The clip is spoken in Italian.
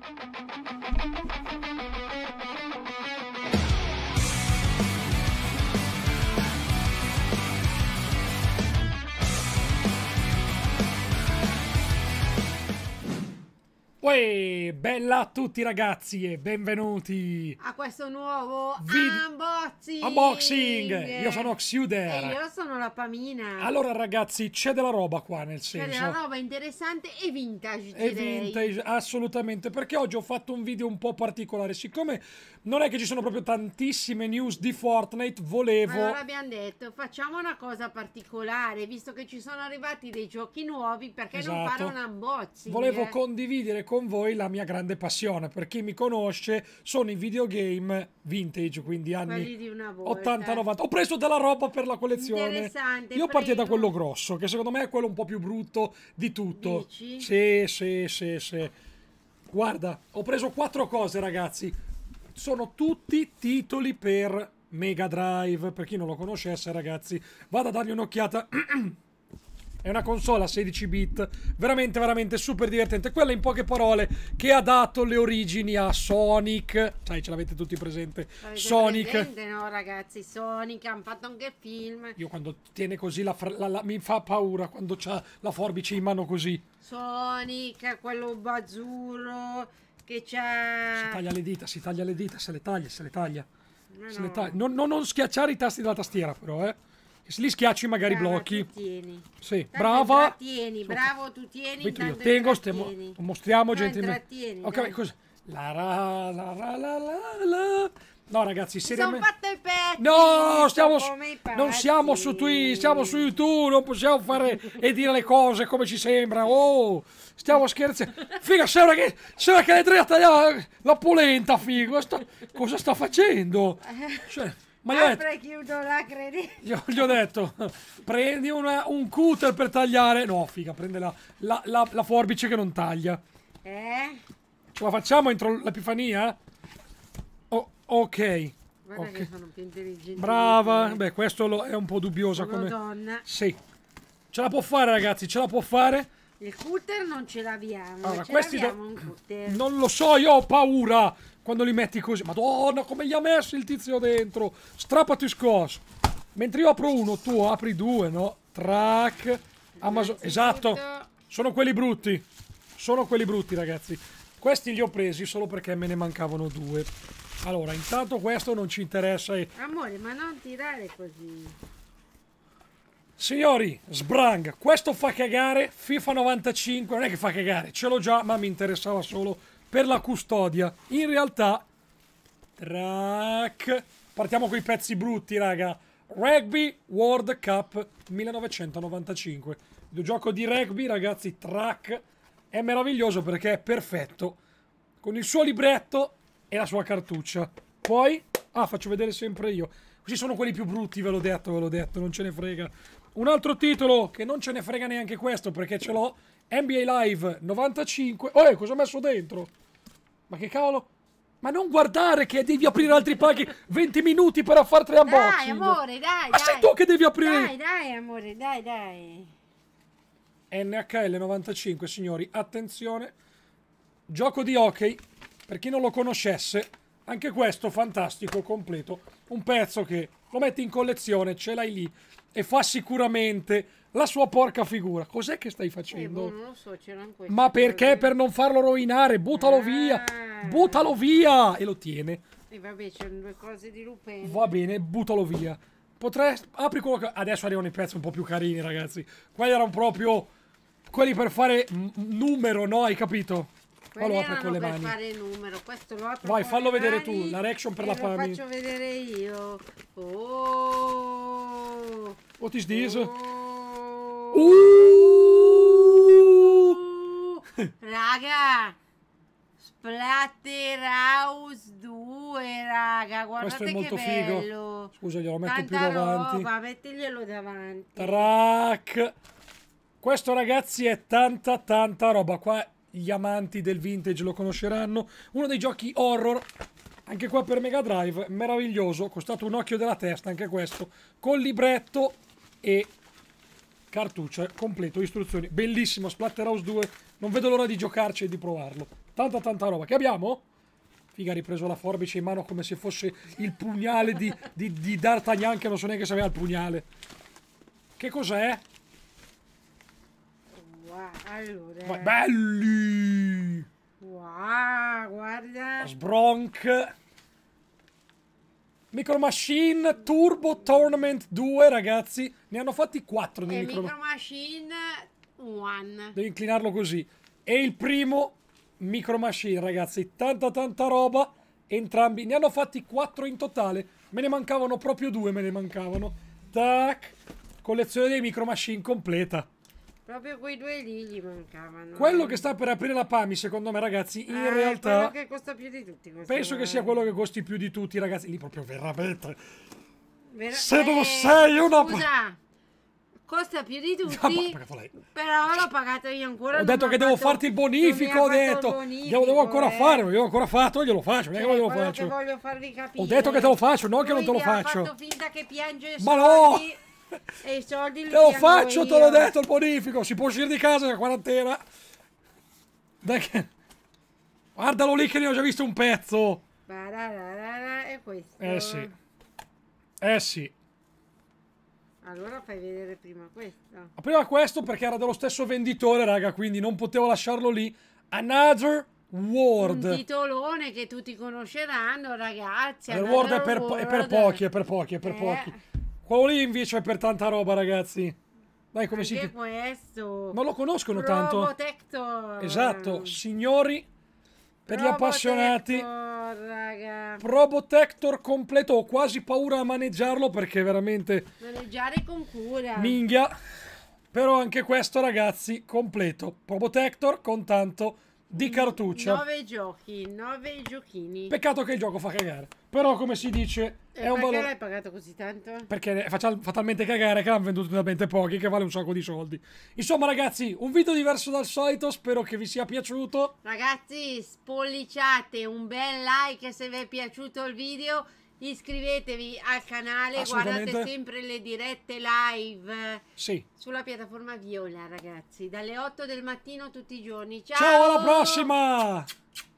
Uè, bella a tutti ragazzi e benvenuti a questo nuovo unboxing. Io sono Xuder. E io sono la Pamina. Allora ragazzi, c'è della roba qua, nel senso, c'è della roba interessante e vintage, e direi. vintage, assolutamente, perché oggi ho fatto un video un po' particolare. Siccome non è che ci sono proprio tantissime news di Fortnite, volevo... Allora abbiamo detto, facciamo una cosa particolare, visto che ci sono arrivati dei giochi nuovi, perché non fare un unboxing? Volevo condividere con voi la mia grande passione. Per chi mi conosce, sono i videogame vintage, quindi anni di una volta. 80-90. Ho preso della roba per la collezione. Interessante. Io partirei da quello grosso, che secondo me è quello un po' più brutto di tutto. Dici? Sì. Guarda, ho preso 4 cose, ragazzi. Sono tutti titoli per Mega Drive. Per chi non lo conoscesse, ragazzi, vado a dargli un'occhiata. È una console a 16 bit, veramente super divertente. Quella, in poche parole, che ha dato le origini a Sonic. Sai, ce l'avete tutti presente? Sonic. Presente, no ragazzi, Sonic, hanno fatto anche film. Io quando tiene così mi fa paura quando c'ha la forbice in mano così. Sonic, quello azzurro che c'ha... Si taglia le dita, se le taglia. No. Non schiacciare i tasti della tastiera, però, che se li schiacci magari blocchi. Tu tieni. Sì, tanto bravo, tu tieni. io tengo, mostriamo gentilmente. Ok, così. La. No, ragazzi, seriamente. Sono fatte i pezzi. No, non siamo su Twitch, siamo su YouTube, non possiamo fare e dire le cose come ci sembra. Oh, stiamo scherzando. Figa, sembra che le tre a tagliare la polenta, figo. Cosa sta facendo? Cioè, ma chiudo la credita. Gli ho detto, prendi un cutter per tagliare. No, figa, prende la forbice che non taglia. Ce la facciamo entro l'Epifania? Ok. Guarda che sono più intelligenti. Brava. Beh, questo è un po' dubbiosa come... donna. Sì. Ce la può fare, ragazzi, ce la può fare. Il cutter non ce l'abbiamo. Allora, un cutter. Non lo so, io ho paura quando li metti così. Madonna, come gli ha messo il tizio dentro. Strappati scosso. Mentre io apro uno, tu apri due, no? Track. Amazon. Esatto. Sono quelli brutti. Sono quelli brutti, ragazzi. Questi li ho presi solo perché me ne mancavano due. Allora, intanto questo non ci interessa. Amore, ma non tirare così. Signori, sbrang, questo fa cagare. FIFA 95, non è che fa cagare, ce l'ho già, ma mi interessava solo per la custodia. In realtà, track. Partiamo con i pezzi brutti, raga. Rugby World Cup 1995. Il videogioco di rugby, ragazzi, track. È meraviglioso perché è perfetto. Con il suo libretto e la sua cartuccia. Poi, faccio vedere sempre io. Questi sono quelli più brutti, ve l'ho detto, non ce ne frega. Un altro titolo che non ce ne frega neanche questo perché ce l'ho. NBA Live 95. Oh, cosa ho messo dentro? Ma che cavolo? Ma non guardare che devi aprire altri pacchi 20 minuti per fare 3 unboxing. Dai, amore, dai. Ma sei tu che devi aprire. Dai, amore, dai. NHL 95, signori, attenzione. Gioco di hockey. Per chi non lo conoscesse, anche questo fantastico, completo. Un pezzo che lo metti in collezione, ce l'hai lì e fa sicuramente la sua porca figura. Cos'è che stai facendo? Non lo so, c'erano questi. Ma perché? Per non farlo rovinare, buttalo via. Buttalo via! E lo tiene. E vabbè, c'erano due cose di Lupin. Va bene, buttalo via. Apri quello che... Adesso arrivano i pezzi un po' più carini, ragazzi. Quelli erano proprio quelli per fare numero, no? Hai capito? Quelli lo apre con le mani. Fare numero. Questo lo apro. Vai, fallo vedere tu, la reaction per la Pami. Lo Pami. faccio vedere io. Oh. What is this? Raga, Splatterhouse 2, raga, guardate. Questo è molto che figo. bello. Scusa, glielo metto Tanta più davanti. roba, mettiglielo davanti. Track. Questo, ragazzi, è tanta roba. Qua gli amanti del vintage lo conosceranno. Uno dei giochi horror, anche qua per Mega Drive, meraviglioso. Costato un occhio della testa, anche questo. Con libretto e cartuccia completo, istruzioni. Bellissimo, Splatterhouse 2. Non vedo l'ora di giocarci e di provarlo. Tanta roba. Che abbiamo? Figa, ha ripreso la forbice in mano come se fosse il pugnale di D'Artagnan, che non so neanche se aveva il pugnale. Che cos'è? Wow, allora. Ma belli! Wow, guarda. Sbronk. Micro Machine Turbo Tournament 2, ragazzi. Ne hanno fatti 4 di Micro Machine 1. Devi inclinarlo così. E il primo Micro Machine, ragazzi. Tanta roba. Entrambi. Ne hanno fatti 4 in totale. Me ne mancavano proprio 2, me ne mancavano. Tac. Collezione dei Micro Machine completa. Proprio quei due lì gli mancavano. Quello che sta per aprire la PAMI, secondo me, ragazzi, in realtà... quello che costa più di tutti. Penso che sia quello che costi più di tutti, ragazzi. Lì proprio veramente... Se non non sei una... Scusa, costa più di tutti, lei. però l'ho pagato io ancora. Ho detto che devo farti il bonifico, ho detto. Devo ancora fare, non gliel'ho ancora fatto, glielo faccio, non è che lo faccio. Voglio farvi capire. Ho detto che te lo faccio, non che non te lo faccio. Ha fatto finta che piange i Ma soldi. no! E i soldi te lo faccio, te l'ho detto il bonifico. Si può uscire di casa la quarantena. Dai che... Guardalo lì che ne ho già visto un pezzo. E questo. Sì. Allora fai vedere prima questo. Prima questo perché era dello stesso venditore, raga, quindi non potevo lasciarlo lì. Another World. Un titolone che tutti conosceranno, ragazzi. Another World è per pochi. Quello lì invece è per tanta roba, ragazzi. Dai, come si chiama? Questo? Non lo conoscono tanto. Probotector. Esatto, signori, per gli appassionati. Raga. Probotector completo. Ho quasi paura a maneggiarlo perché veramente... Maneggiare con cura. Minghia. Però anche questo, ragazzi, completo. Probotector con tanto di cartuccia. 9 giochi, 9 giochini. Peccato che il gioco fa cagare. Però, come si dice, è un valore... Perché l'hai pagato così tanto? Perché fa talmente cagare che l'hanno venduto talmente pochi che vale un sacco di soldi. Insomma, ragazzi, un video diverso dal solito. Spero che vi sia piaciuto. Ragazzi, spolliciate un bel like se vi è piaciuto il video. Iscrivetevi al canale, guardate sempre le dirette live sulla piattaforma Viola, ragazzi, dalle 8 del mattino tutti i giorni. Ciao, alla prossima!